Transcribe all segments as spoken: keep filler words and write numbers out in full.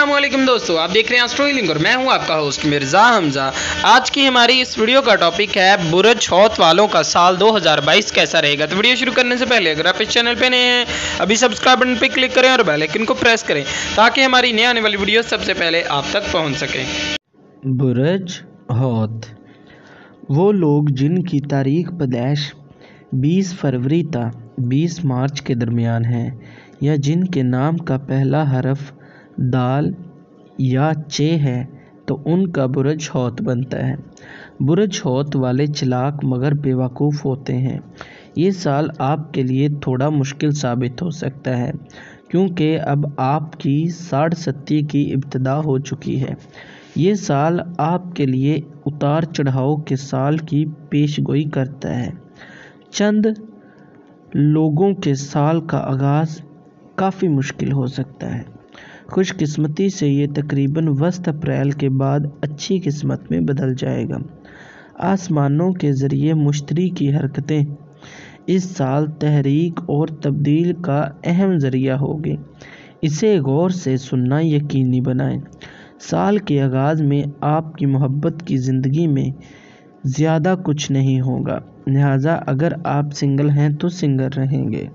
अस्सलामुअलैकुम दोस्तों, आप देख रहे हैं एस्ट्रो हीलिंग और मैं हूं आपका होस्ट मिर्ज़ा हमजा। आज की हमारी इस वीडियो का टॉपिक है बुरज हौत वालों का साल दो हज़ार बाईस कैसा रहेगा। तो वीडियो शुरू करने से पहले अगर आप इस चैनल पे नए हैं अभी सब्सक्राइब बटन पे क्लिक करें और बेल आइकन को प्रेस करें ताकि हमारी नई आने वाली वीडियो सबसे पहले आप तक पहुँच सके। बुरज हौत वो लोग जिनकी तारीख पैदाइश बीस फरवरी ता बीस मार्च के दरमियान है या जिनके नाम का पहला हरफ दाल या चे है तो उनका बुरज हौत बनता है। बुरज हौत वाले चालाक मगर बेवकूफ़ होते हैं। ये साल आपके लिए थोड़ा मुश्किल साबित हो सकता है क्योंकि अब आपकी साढ़ सत्ती की इब्तिदा हो चुकी है। ये साल आपके लिए उतार चढ़ाव के साल की पेशगोई करता है। चंद लोगों के साल का आगाज़ काफ़ी मुश्किल हो सकता है। खुशकिस्मती से ये तकरीबन वस्त अप्रैल के बाद अच्छी किस्मत में बदल जाएगा। आसमानों के ज़रिए मुश्तरी की हरकतें इस साल तहरीक और तब्दील का अहम ज़रिया होगी। इसे गौर से सुनना यकीनी बनाएं। साल के आगाज़ में आपकी मोहब्बत की ज़िंदगी में ज़्यादा कुछ नहीं होगा, लिहाजा अगर आप सिंगल हैं तो सिंगल रहेंगे।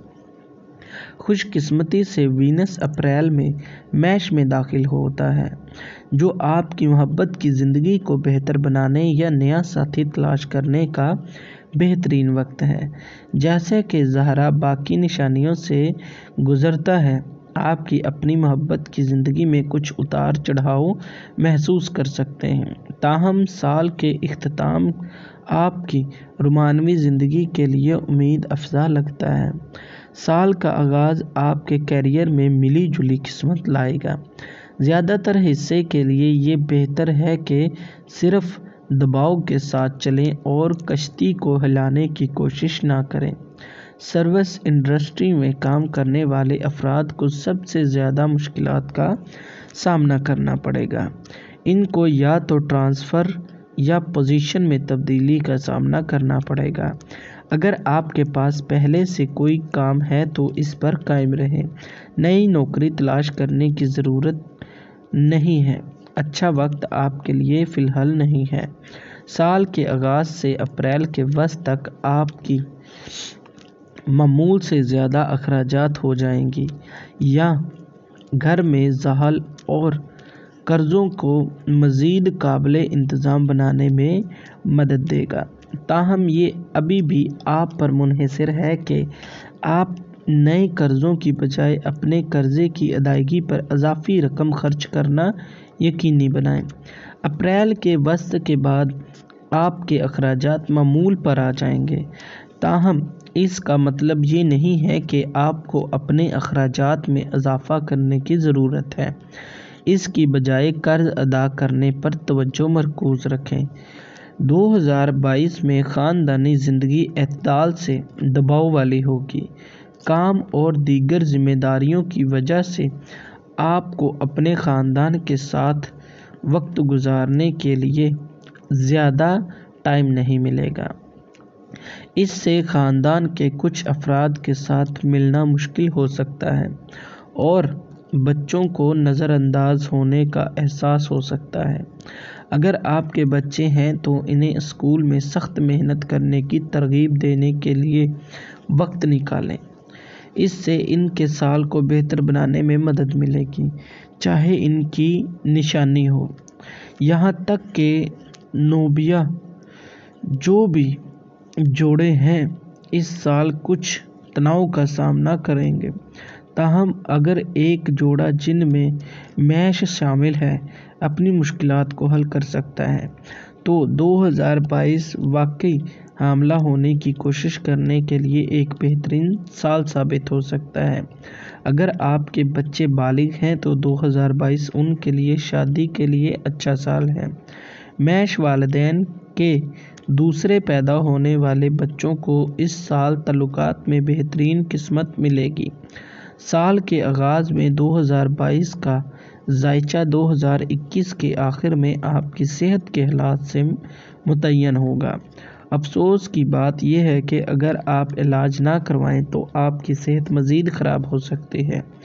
खुशकिस्मती से वीनस अप्रैल में मैश में दाखिल होता है जो आपकी मोहब्बत की ज़िंदगी को बेहतर बनाने या नया साथी तलाश करने का बेहतरीन वक्त है। जैसे कि ज़हरा बाकी निशानियों से गुज़रता है, आपकी अपनी मोहब्बत की ज़िंदगी में कुछ उतार चढ़ाव महसूस कर सकते हैं। ताहम साल के इख्तिताम आपकी रोमानवी ज़िंदगी के लिए उम्मीद अफजा लगता है। साल का आगाज़ आपके कैरियर में मिली जुली किस्मत लाएगा। ज़्यादातर हिस्से के लिए ये बेहतर है कि सिर्फ दबाव के साथ चलें और कश्ती को हिलाने की कोशिश ना करें। सर्विस इंडस्ट्री में काम करने वाले अफराद को सबसे ज़्यादा मुश्किलात का सामना करना पड़ेगा। इनको या तो ट्रांसफ़र या पोजीशन में तब्दीली का सामना करना पड़ेगा। अगर आपके पास पहले से कोई काम है तो इस पर कायम रहें। नई नौकरी तलाश करने की ज़रूरत नहीं है। अच्छा वक्त आपके लिए फ़िलहाल नहीं है। साल के आगाज़ से अप्रैल के वस्त तक आपकी मामूल से ज़्यादा अखराजात हो जाएंगी या घर में ज़हल और कर्ज़ों को मज़ीद काबिले इंतज़ाम बनाने में मदद देगा। ताहम ये अभी भी आप पर मुनहसर है कि आप नए कर्ज़ों की बजाय अपने कर्ज़े की अदायगी पर इजाफ़ी रकम खर्च करना यकीनी बनाएं। अप्रैल के वस्त के बाद आपके अखराजात मामूल पर आ जाएंगे। ताहम इसका मतलब ये नहीं है कि आपको अपने अखराजात में इजाफ़ा करने की ज़रूरत है। इसकी बजाय कर्ज़ अदा करने पर तवज्जो मरकूज़ रखें। दो हज़ार बाईस में ख़ानदानी ज़िंदगी एतदाल से दबाव वाली होगी। काम और दीगर ज़िम्मेदारियों की वजह से आपको अपने ख़ानदान के साथ वक्त गुजारने के लिए ज़्यादा टाइम नहीं मिलेगा। इससे ख़ानदान के कुछ अफराद के साथ मिलना मुश्किल हो सकता है और बच्चों को नज़रअंदाज होने का एहसास हो सकता है। अगर आपके बच्चे हैं तो इन्हें स्कूल में सख्त मेहनत करने की तरगीब देने के लिए वक्त निकालें। इससे इनके साल को बेहतर बनाने में मदद मिलेगी, चाहे इनकी निशानी हो। यहाँ तक कि नोबिया जो भी जोड़े हैं इस साल कुछ तनाव का सामना करेंगे। ताहम अगर एक जोड़ा जिनमें मैश शामिल है अपनी मुश्किलात को हल कर सकता है तो दो हज़ार बाईस वाकई हामला होने की कोशिश करने के लिए एक बेहतरीन साल साबित हो सकता है। अगर आपके बच्चे बालिग हैं तो दो हज़ार बाईस उनके लिए शादी के लिए अच्छा साल है। मैश वालिदैन के दूसरे पैदा होने वाले बच्चों को इस साल तल्लुकात में बेहतरीन किस्मत मिलेगी। साल के आगाज़ में दो हज़ार बाईस का जायचा दो हज़ार इक्कीस के आखिर में आपकी सेहत के हालात से मुतय्यन होगा। अफसोस की बात यह है कि अगर आप इलाज ना करवाएं तो आपकी सेहत मज़ीद ख़राब हो सकती है।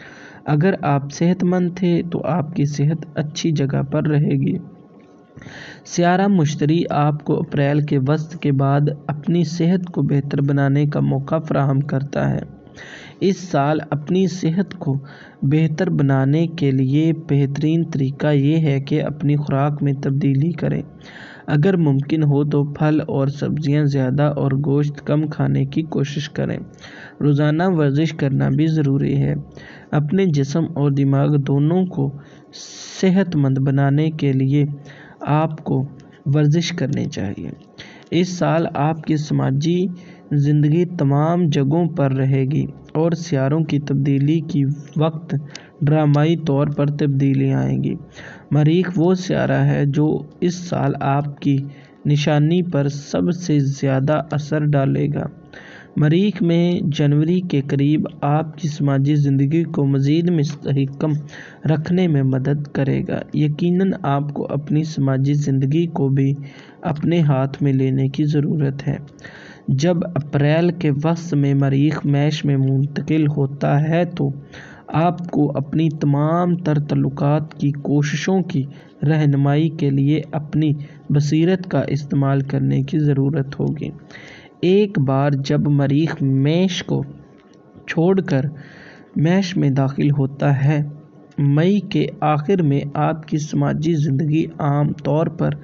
अगर आप सेहतमंद थे तो आपकी सेहत अच्छी जगह पर रहेगी। सियारा मुश्तरी आपको अप्रैल के वस्त के बाद अपनी सेहत को बेहतर बनाने का मौका फराहम करता है। इस साल अपनी सेहत को बेहतर बनाने के लिए बेहतरीन तरीका ये है कि अपनी खुराक में तब्दीली करें। अगर मुमकिन हो तो फल और सब्जियां ज़्यादा और गोश्त कम खाने की कोशिश करें। रोज़ाना वर्जिश करना भी ज़रूरी है। अपने जिस्म और दिमाग दोनों को सेहतमंद बनाने के लिए आपको वर्जिश करनी चाहिए। इस साल आपकी समाजी ज़िंदगी तमाम जगहों पर रहेगी और सियारों की तब्दीली की वक्त ड्रामाई तौर पर तब्दीलियाँ आएंगी। मरीख वो सियारा है जो इस साल आपकी निशानी पर सबसे ज़्यादा असर डालेगा। मरीख में जनवरी के करीब आपकी समाजी ज़िंदगी को मज़ीद मुस्तहकम रखने में मदद करेगा। यकीनन आपको अपनी समाजी ज़िंदगी को भी अपने हाथ में लेने की ज़रूरत है। जब अप्रैल के वक्त में मरीख मैश में मुंतकिल होता है तो आपको अपनी तमाम तर तल्लुकात की कोशिशों की रहनुमाई के लिए अपनी बसीरत का इस्तेमाल करने की ज़रूरत होगी। एक बार जब मरीख मैश को छोड़कर मैश में दाखिल होता है, मई के आखिर में आपकी समाजी ज़िंदगी आम तौर पर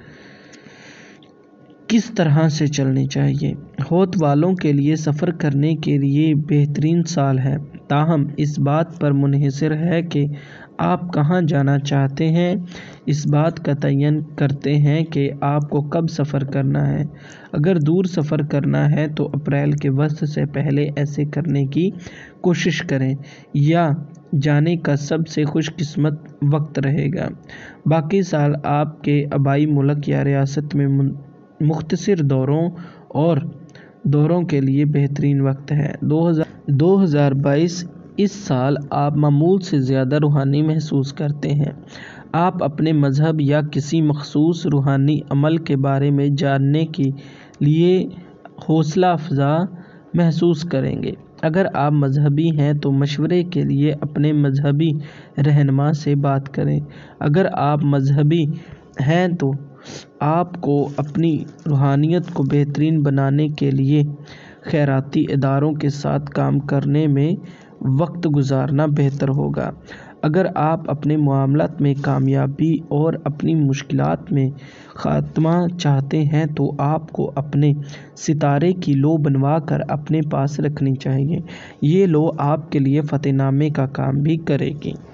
किस तरह से चलनी चाहिए। होत वालों के लिए सफ़र करने के लिए बेहतरीन साल है, ताहम इस बात पर मुनहसर है कि आप कहाँ जाना चाहते हैं। इस बात का तयन करते हैं कि आपको कब सफ़र करना है। अगर दूर सफ़र करना है तो अप्रैल के वस्त से पहले ऐसे करने की कोशिश करें या जाने का सबसे खुशकिस्मत वक्त रहेगा। बाकी साल आपके आबाई मुल्क या रियासत में मुख्तसर दौरों और दौरों के लिए बेहतरीन वक्त है। दो हज़ार बाईस इस साल आप मामूल से ज़्यादा रूहानी महसूस करते हैं। आप अपने मज़हब या किसी मखसूस रूहानी अमल के बारे में जानने के लिए हौसला अफ़ज़ा महसूस करेंगे। अगर आप मजहबी हैं तो मशवरे के लिए अपने मजहबी रहनुमा से बात करें। अगर आप मजहबी हैं तो आपको अपनी रूहानियत को बेहतरीन बनाने के लिए खैराती इदारों के साथ काम करने में वक्त गुजारना बेहतर होगा। अगर आप अपने मामलात में कामयाबी और अपनी मुश्किलात में ख़ात्मा चाहते हैं तो आपको अपने सितारे की लो बनवा कर अपने पास रखनी चाहिए। ये लो आपके लिए फ़तेहनामे का काम भी करेगी।